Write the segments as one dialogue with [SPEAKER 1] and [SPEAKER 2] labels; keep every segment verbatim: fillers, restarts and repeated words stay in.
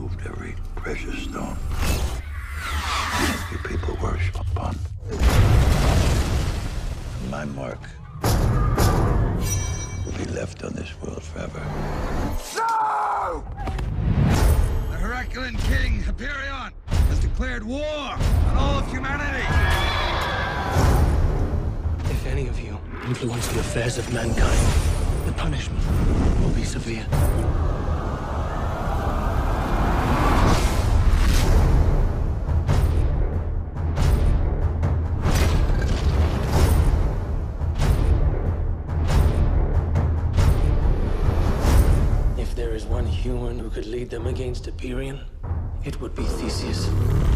[SPEAKER 1] removed every precious stone you people worship upon. My mark will be left on this world forever.
[SPEAKER 2] No! The Herculean king, Hyperion, has declared war on all of humanity.
[SPEAKER 3] If any of you influence the affairs of mankind, the punishment will be severe. If there is one human who could lead them against Hyperion, it would be Theseus.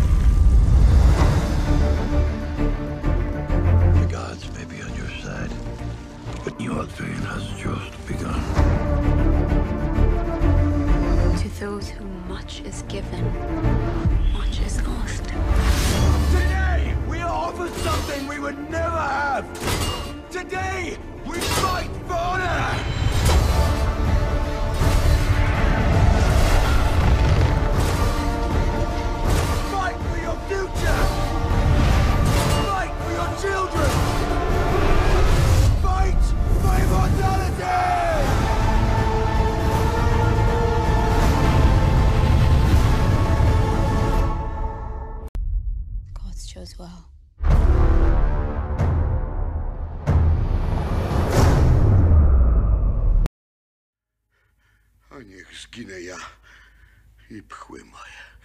[SPEAKER 1] The gods may be on your side, but your dream has just begun.
[SPEAKER 4] To those whom much is given, much is asked.
[SPEAKER 2] Today, we are offered something we would never have. Today, we fight for honor. Fight for your future. Fight for your children. Fight for immortality.
[SPEAKER 4] The gods chose well.
[SPEAKER 5] A niech zginę ja i pchły moje.